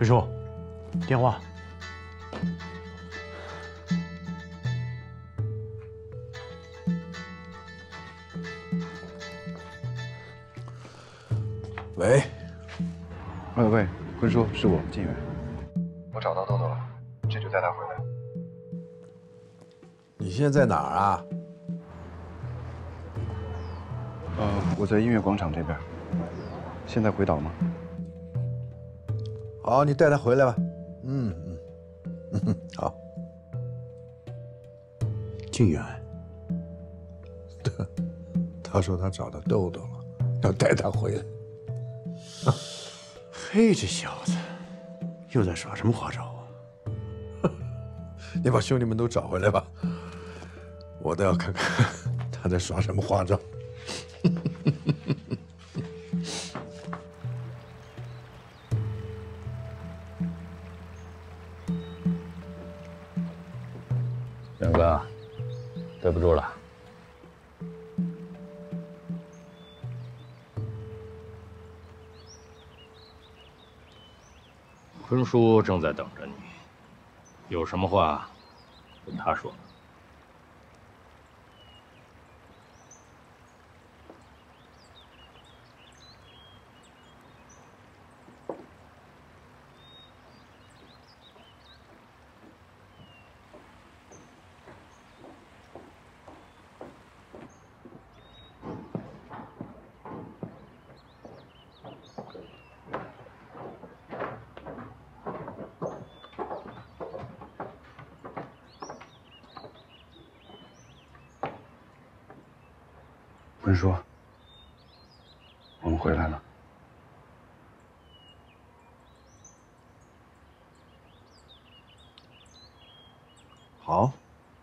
辉叔，电话。 喂， 喂，坤叔，是我，晋远。我找到豆豆了，这就带他回来。 你现在在哪儿啊？ 我在音乐广场这边。现在回岛吗？ 好，你带他回来吧。好。 靖远， 他说他找到豆豆了，要带他回来。 嘿，这小子又在耍什么花招啊？ 你把兄弟们都找回来吧，我倒要看看他在耍什么花招。 远哥，对不住了。坤叔正在等着你，有什么话跟他说。 坤叔，我们回来了。 好，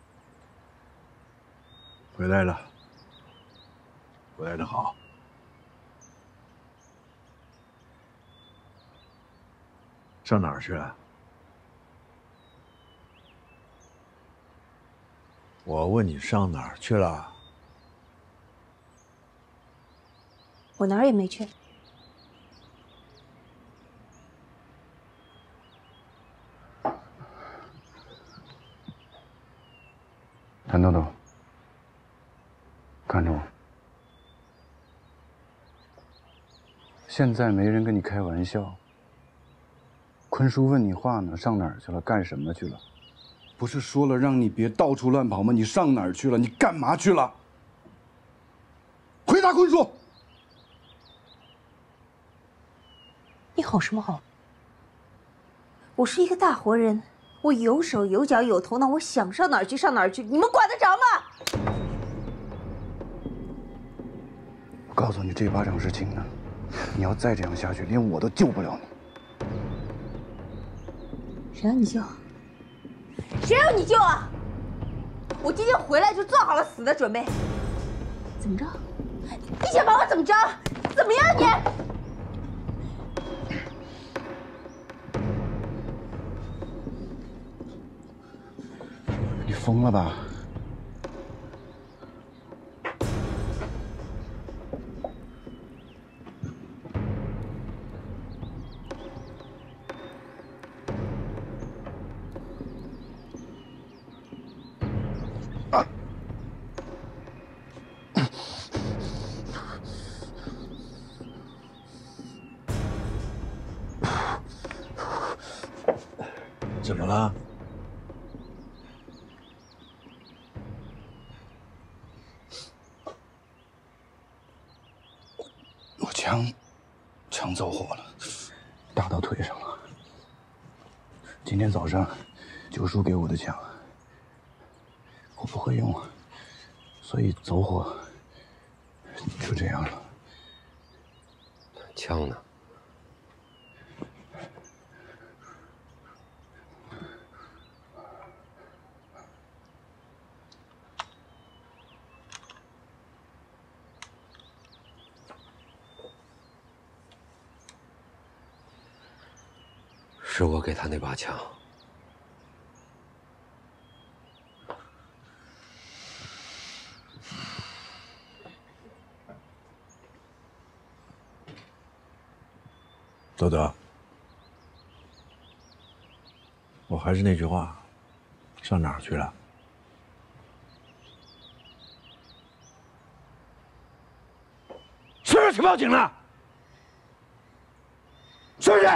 回来了，回来的好。上哪儿去了？我问你上哪儿去了？ 我哪儿也没去。 谭豆豆，看着我。现在没人跟你开玩笑。坤叔问你话呢，上哪儿去了？干什么去了？不是说了让你别到处乱跑吗？你上哪儿去了？你干嘛去了？回答坤叔！ 你吼什么吼？我是一个大活人，我有手有脚有头脑，我想上哪儿去上哪儿去，你们管得着吗？ 我告诉你，这巴掌是轻的，你要再这样下去，连我都救不了你。 谁让你救？谁让你救啊？我今天回来就做好了死的准备。怎么着？你想把我怎么着？怎么样你？ 你疯了吧？ 怎么了？ 我枪走火了，打到腿上了。今天早上九叔给我的枪，我不会用，所以走火就这样了。 枪呢？是我给他那把枪。 豆豆， 我还是那句话，上哪儿去了？ 是不是去报警了？是不是？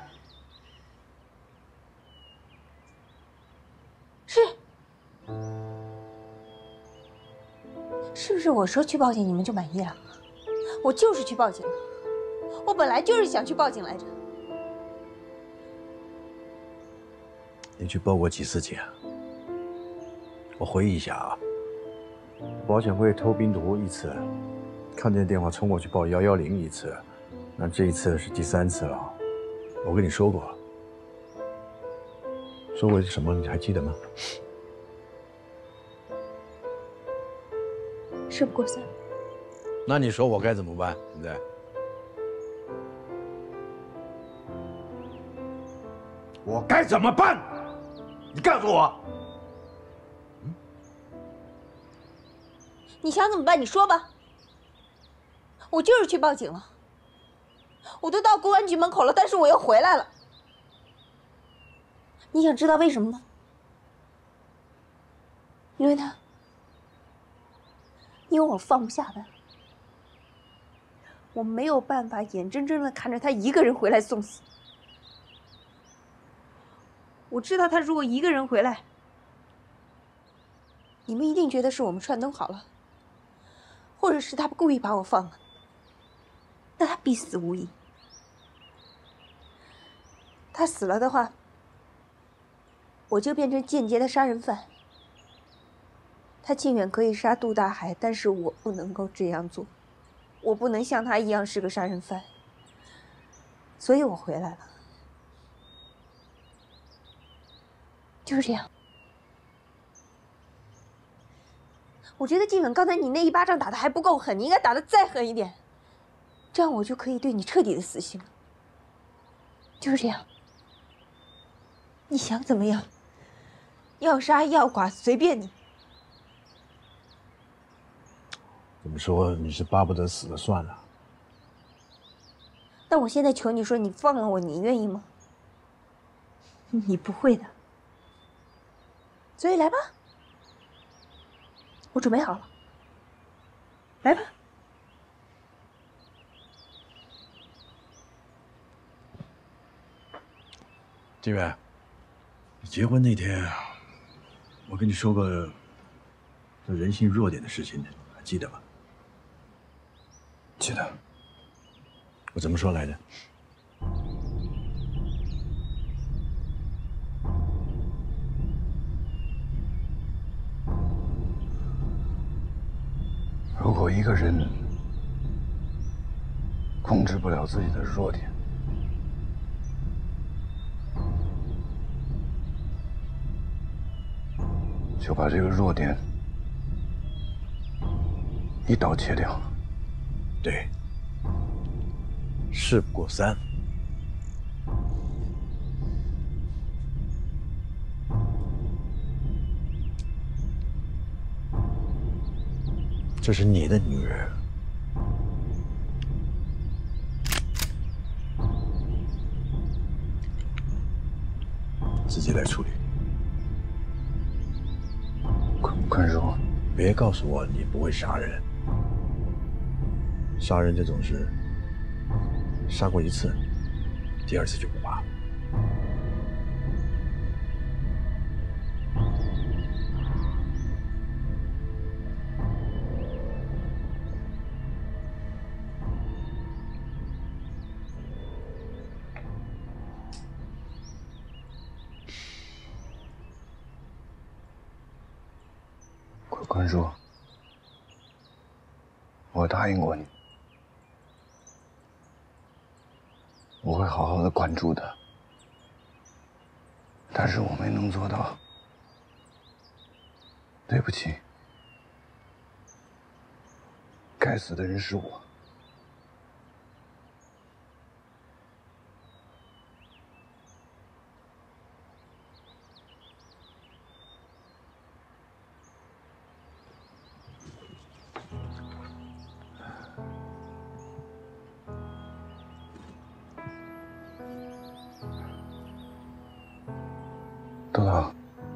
是不是我说去报警你们就满意了？我就是去报警了，我本来就是想去报警来着。 你去报过几次警啊？我回忆一下啊，保险柜偷冰毒1次，看见电话冲过去报1101次，那这一次是第3次了。我跟你说过什么？你还记得吗？ 事不过三。 那你说我该怎么办？现在？ 我该怎么办？你告诉我。 你想怎么办？你说吧。我就是去报警了，我都到公安局门口了，但是我又回来了。你想知道为什么吗？因为我放不下他，我没有办法眼睁睁的看着他一个人回来送死。我知道他如果一个人回来，你们一定觉得是我们串通好了，或者是他故意把我放了，那他必死无疑。他死了的话，我就变成间接的杀人犯。他靖远可以杀杜大海，但是我不能够这样做，我不能像他一样是个杀人犯，所以我回来了。就是这样。我觉得靖远刚才你那一巴掌打得还不够狠，你应该打得再狠一点，这样我就可以对你彻底的死心了。就是这样。你想怎么样？要杀要剐随便你。 怎么说？你是巴不得死了算了。 那我现在求你说，你放了我，你愿意吗？你不会的。所以来吧，我准备好了，来吧。 靖远，你结婚那天，我跟你说过这人性弱点的事情，还记得吗？ 记得。 我怎么说来着？ 如果一个人控制不了自己的弱点，就把这个弱点一刀切掉。 对，事不过三。这是你的女人，自己来处理。 坤叔， 别告诉我你不会杀人。杀人这种事，杀过1次，第2次就不怕。 坤叔，我答应过你，我会好好的关注的，但是我没能做到，对不起，该死的人是我。 豆豆，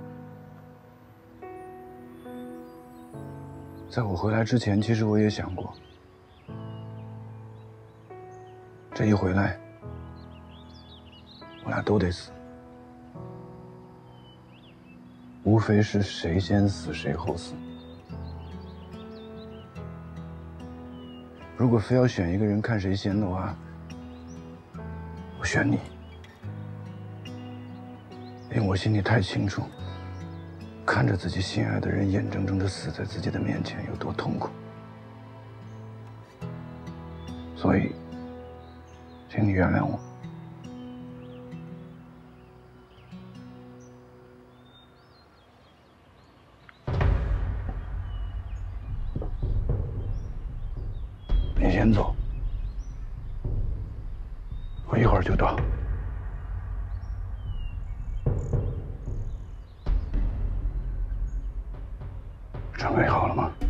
在我回来之前，其实我也想过，这一回来，我俩都得死，无非是谁先死谁后死。如果非要选一个人看谁先的话，我选你，因为我心里太清楚，看着自己心爱的人眼睁睁地死在自己的面前有多痛苦。所以，请你原谅我。你先走，我一会儿就到。准备好了吗？